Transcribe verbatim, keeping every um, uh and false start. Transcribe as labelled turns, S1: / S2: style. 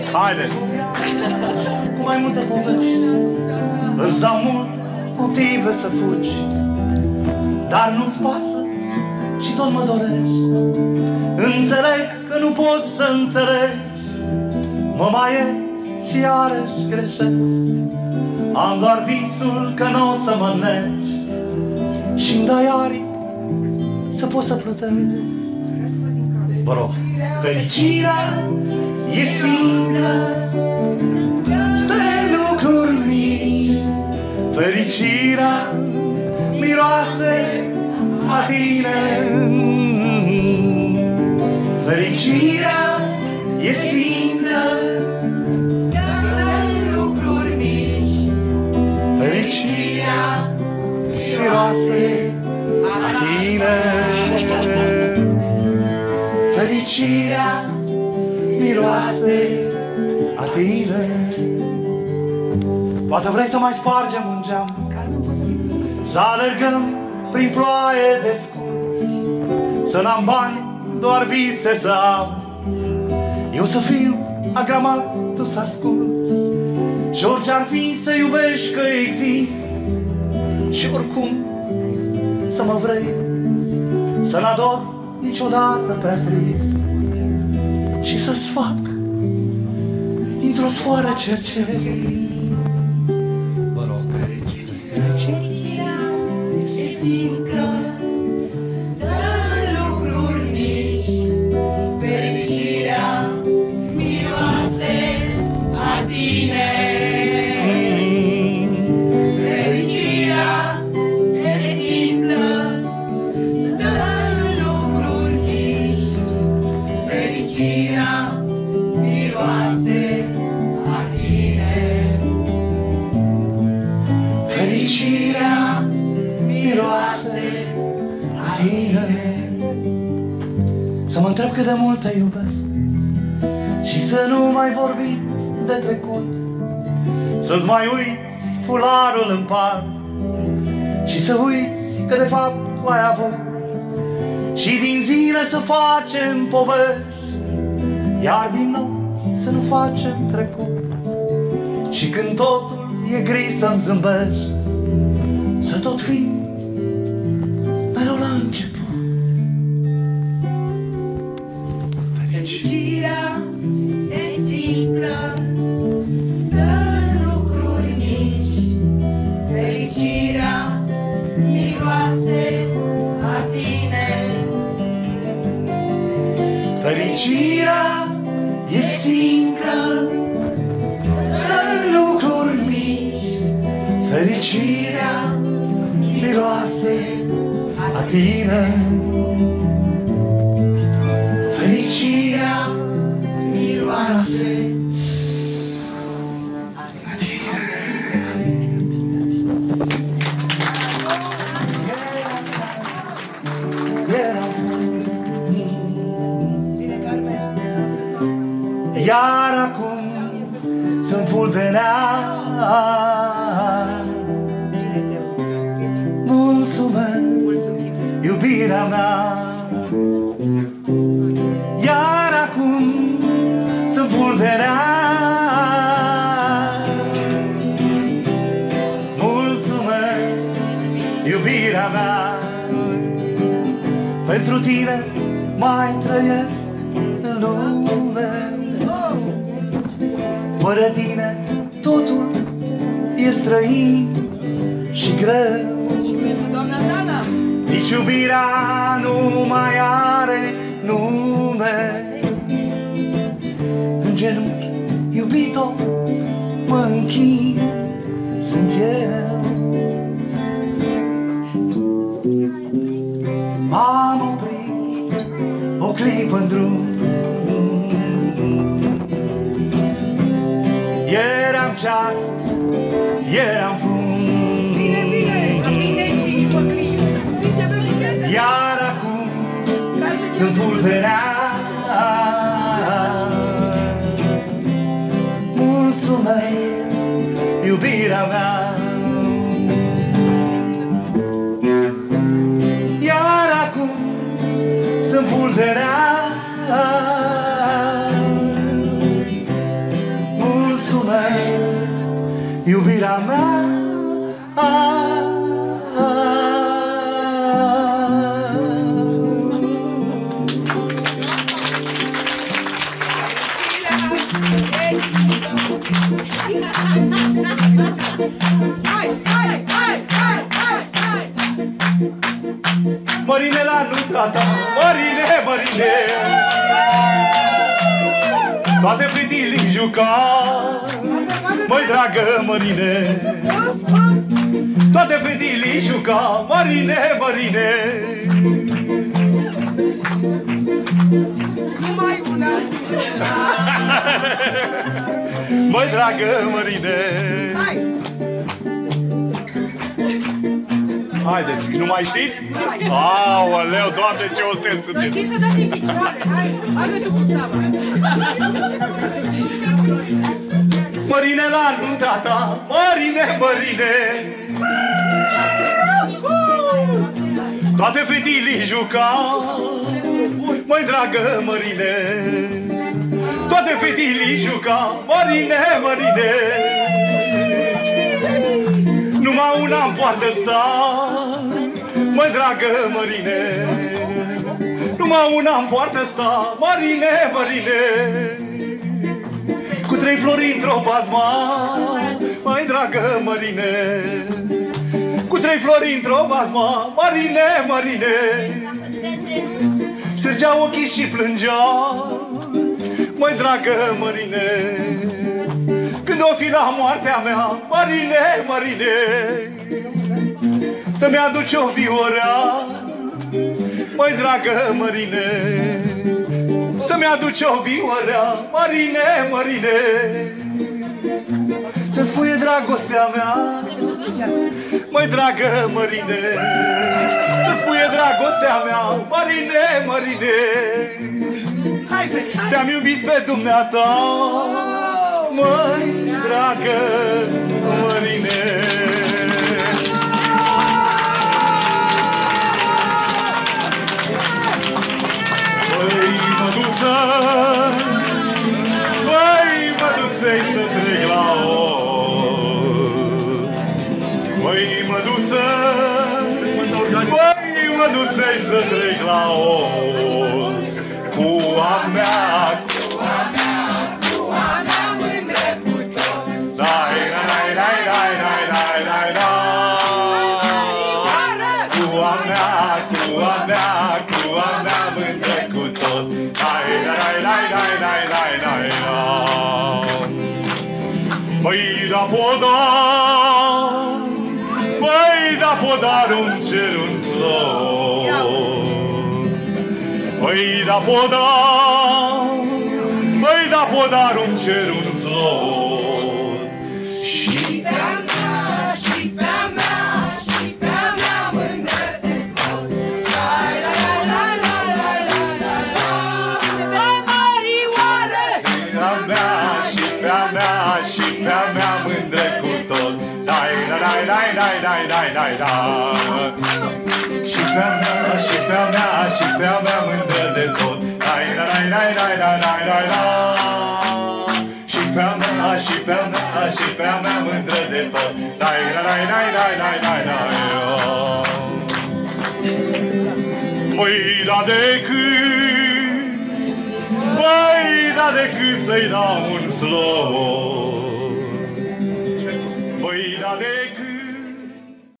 S1: Haideți!
S2: Cu mai multe povești îți dau mult motive să fugi, dar nu-ți pasă și tot mă dorești. Înțeleg că nu poți să înțelegi, mă mai ieți și iarăși greșesc. Am doar visul că n-o să mă negi și-mi dai aripi să pot să plutesc. Vă rog. Fericirea e simplă, stă în lucruri mici. Fericirea miroase a tine. Fericirea e simplă, stă în lucruri mici. Fericirea miroase a tine. Fericirea miroase a tine. Poate vrei să mai spargem un geam, să alergăm prin ploaie de sculți, să n-am bani, doar vise să am. Eu să fiu agramat, tu să asculți, și orice-ar fi să iubești că existi, și oricum să mă vrei, să n-ador niciodată prea trist, și să-ți fac dintr-o sfoară cercei. Vă rog. Fericirea e simplă, stă în lucruri mici. Fericirea miroase a tine. Fericirea e simplă, stă în lucruri mici. Fericirea miroase a tine. Fericirea miroase a tine. Să mă întreb cât de mult te iubesc și să nu mai vorbim de trecut, să-ți mai uiți fularul în par și să uiți că de fapt l-ai avut, și din zile să facem povești, iar din nopți să nu facem trecut, și când totul e gri să-mi zâmbești, să tot fim mereu la început. Fericirea e simplă, stă în lucruri mici. Fericirea miroase a tine. Fericirea e simplă, stă în lucruri mici. Fericirea miroase a tine. Fericirea miroase a tine. Iar acum sunt fulgenea. Mulțumesc, iubirea mea. Iar acum sunt fulgenea. Mulțumesc, iubirea mea. Pentru tine mai trăiesc în lume. Fără tine totul e străin și greu. Nici iubirea nu mai are nume. În genunchi, iubito, mă închin, sunt eu. M-am oprit o clipă în drum. Eram ceas, eram fum. Bine, bine, bine, iar acum sunt fulgerea. Mulțumesc, iubirea mea. Iar acum sunt fulgerea. iubirea mea. Mărine la nunta ta, Mărine, Mărine, toate fetilii juca, măi dragă Mărine, toate fetilii juca, Mărine, Mărine.
S1: Numai una.
S2: Măi dragă Mărine.
S1: Hai!
S2: Haideți, nu mai știți? Aoleu, Doamne, ce olteni sunteți!
S1: Știi să dăm din picioare, hai! Hai tu cu țava!
S2: Mărine la nunta ta, Mărine, Mărine, toate fetilii juca, măi dragă Mărine, toate fetilii juca, Mărine, Mărine. Numai una-n poartă sta, măi dragă Mărine, numai una-n poartă sta, Mărine, Mărine. Cu trei flori într-o bazma, măi dragă Mărine, cu trei flori într-o bazma, Mărine, Mărine. Ștergea ochii și plângea, măi dragă Mărine, când o fi la moartea mea, Mărine, Mărine, să-mi aduci o viorea, măi dragă Mărine, să-mi aduci o viorea, Mărine, Mărine, să spuie dragostea mea, măi dragă Mărine, să spuie dragostea mea, Mărine, Mărine. Te-am iubit pe dumneata, măi dragă Mărine. Băi, măduță, băi, măduței să trec la or. Băi, măduță, băi, măduței să trec la or. Cu a mea, cu a mea, cu a mea mândră cu tot. Dai, dai, dai, dai, dai, dai, dai, dai. Cu a mea, cu a mea, cu a mea mândră cu tot. Dai, dai, dai, dai, dai, dai, dai, dai. Măi, da podar, măi, da podar un cer, un slor. Măi, da podar, măi, da podar un cer, un slot. Și pe-a mea, și pe-a mea, și pe-a mea mândră de tot. Lai, lai, lai, lai, lai, lai, lai, lai.
S1: Da, Marioară!
S2: Pe-a mea, și pe-a mea, și pe-a mea mândră cu tot. Lai, lai, lai, lai, lai, lai, lai, lai. Și pe-a mea, și pe-a mea, și pe-a mea mândră de tot. Lai, lai, lai, lai, lai, lai, lai, lai. Și pe-a mea, și pe-a mea, și pe-a mea mândră de tot. Lai, lai, lai, lai, lai, lai, lai. Măi, da decât, măi, da decât să-i dau un slot. Măi, da decât